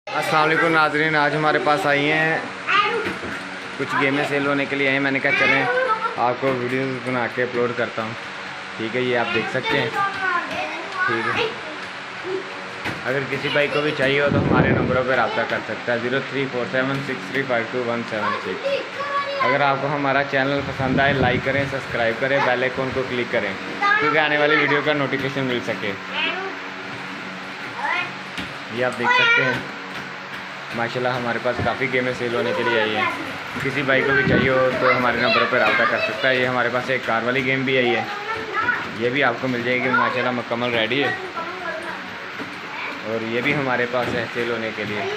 अस्सलाम वालेकुम नाज़रीन, आज हमारे पास आई हैं कुछ गेमें सेल होने के लिए आई हैं। मैंने कहा चलें आपको वीडियो बना के अपलोड करता हूँ। ठीक है, ये आप देख सकते हैं। ठीक है, अगर किसी भाई को भी चाहिए हो तो हमारे नंबरों पर रब्ता कर सकता है 0347635217 अगर आपको हमारा चैनल पसंद आए लाइक करें, सब्सक्राइब करें, बेल आइकन को क्लिक करें क्योंकि आने वाली वीडियो का नोटिफिकेशन मिल सके। ये आप देख सकते हैं माशाल्लाह हमारे पास काफ़ी गेमें सेल होने के लिए आई हैं। किसी भाई को भी चाहिए हो तो हमारे नंबर पर रब्ता कर सकता है। ये हमारे पास एक कार वाली गेम भी आई है, ये भी आपको मिल जाएगी माशाल्लाह मुकम्मल रेडी है। और ये भी हमारे पास है सेल होने के लिए,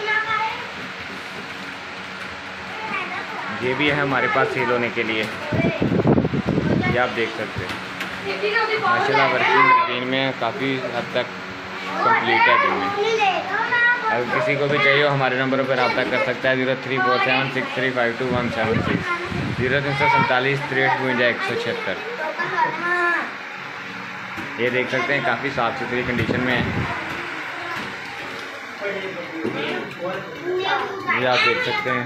ये भी है हमारे पास सेल होने के लिए। ये आप देख सकते हैं माशाल्लाह वर्किंग रूटीन में काफ़ी हद तक कंप्लीट है गेम। अगर किसी को भी चाहिए हमारे नंबर पर रब्ता कर सकता है 0347635217 0347 6352 176। ये देख सकते हैं काफ़ी साफ़ सुथरी कंडीशन में है। ये आप देख सकते हैं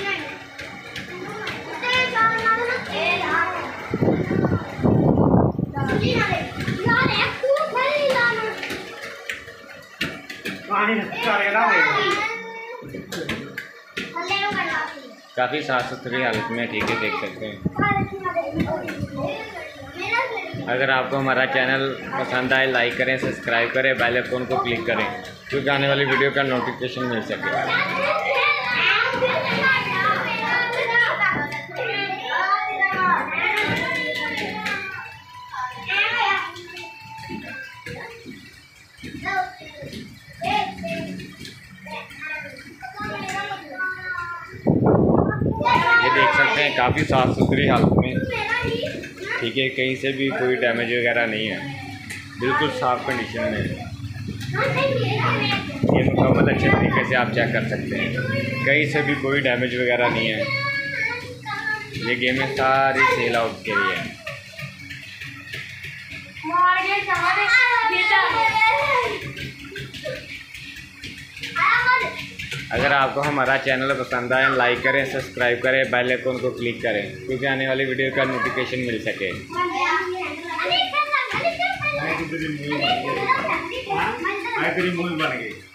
काफ़ी साफ़ सुथरी हालत में। ठीक है, देख सकते हैं। अगर आपको हमारा चैनल पसंद आए लाइक करें, सब्सक्राइब करें, बेल आइकन को क्लिक करें क्योंकि आने वाली वीडियो का नोटिफिकेशन मिल सके। ये देख सकते हैं काफ़ी साफ़ सुथरी हालत में। ठीक है, कहीं से भी कोई डैमेज वगैरह नहीं है, बिल्कुल साफ़ कंडीशन में है। ये मुकम्मल अच्छे तरीके से आप चेक कर सकते हैं, कहीं से भी कोई डैमेज वगैरह नहीं है। ये गेमें सारी सेल आउट के लिए है। अगर आपको हमारा चैनल पसंद आए लाइक करें, सब्सक्राइब करें, बेल आइकन को क्लिक करें क्योंकि आने वाली वीडियो का नोटिफिकेशन मिल सके।